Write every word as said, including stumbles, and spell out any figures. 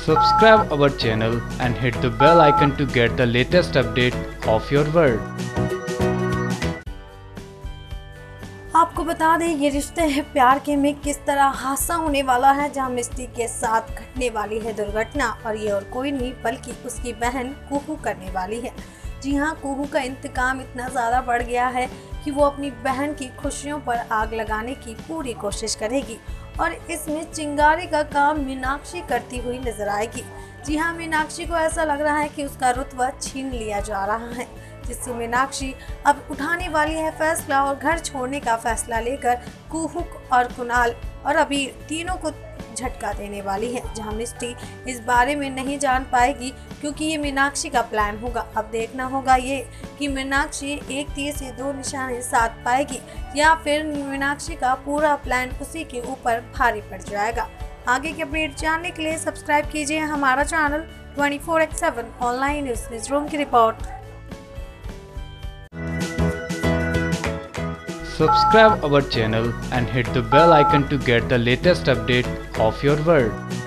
Subscribe our channel and hit the bell icon to get the latest update of your world. आपको बता दें ये रिश्ते हैं प्यार के में किस तरह हादसा होने वाला है, जहां मिस्टी के साथ घटने वाली है दुर्घटना और ये और कोई नहीं बल्कि उसकी बहन कुहू करने वाली है। जी हां, कुहू का इंतकाम इतना ज़्यादा बढ़ गया है कि वो अपनी बहन की खुशियों पर आग लगाने की पूरी कोशिश करेगी और इसमें चिंगारी का काम मीनाक्षी करती हुई नजर आएगी। जी हाँ, मीनाक्षी को ऐसा लग रहा है कि उसका रुतबा छीन लिया जा रहा है, जिससे मीनाक्षी अब उठाने वाली है फैसला और घर छोड़ने का फैसला लेकर कुहू और कुणाल और अभी तीनों को झटका देने वाली है, जहां मिस्टी इस बारे में नहीं जान पाएगी क्योंकि ये मीनाक्षी का प्लान होगा। अब देखना होगा ये कि मीनाक्षी एक तीर से दो निशाने साध पाएगी या फिर मीनाक्षी का पूरा प्लान उसी के ऊपर भारी पड़ जाएगा। आगे के अपडेट जानने के लिए सब्सक्राइब कीजिए हमारा channel twenty four by seven online news news room की report. Subscribe our channel and hit the bell icon to get the latest update of your world.